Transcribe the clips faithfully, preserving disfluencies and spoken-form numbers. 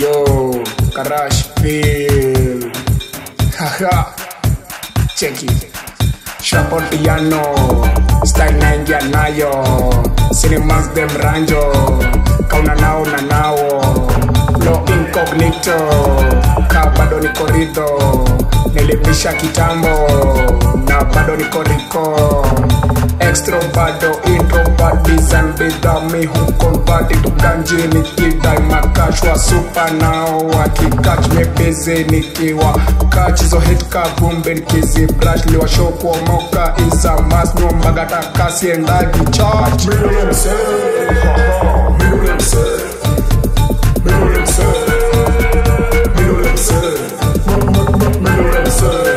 Yo, Karashville. Haha. Check it. Shop on piano. Style naingia nayo. Cinemas dem ranjo. Kauna nao na nao. Lo incognito. Ka bado niko rido. Nilipisha kitambo. Na bado niko riko. Extrovado, introvert, design bidhaa mi hukonvert to ganji nikidai makashwa super nao wakikach me busy nikiwa catch zo hit ka vumbi nikizi brush liwa show kwa moka isa mas no mbagata kasi endagi charge Ule Msee, Ule Msee, Ule Msee, Ule Msee, Ule Msee.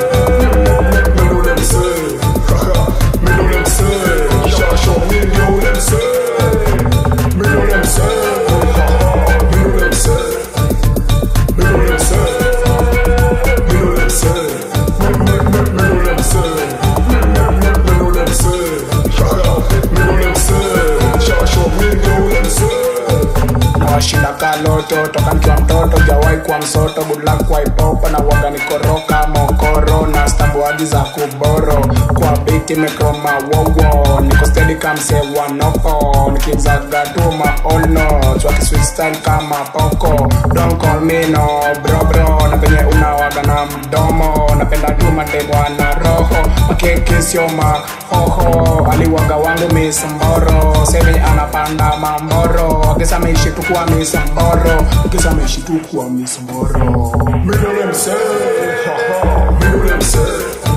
Shida kaloto, toka nikiwa mtoto, jawai kwa msoto, good luck kwa ipopa na waga nikoroka mokoro, na stambu hadi za kuboro, kwa biti mekroma wowo, niko steady kamse wanoko, nikizaga tu maono, chwaki sweet style kama poko, don't call me no bro bro, na penye unawaga na mdomo, napenda tu madebwa na roho, makeke sio mahoho, aliwaga wangu misamboro, sebe anapanda mamboro, kisa meishi tu kwa misamboro, kisa meishi tu kwa misamboro. Ule Msee, Ule Msee.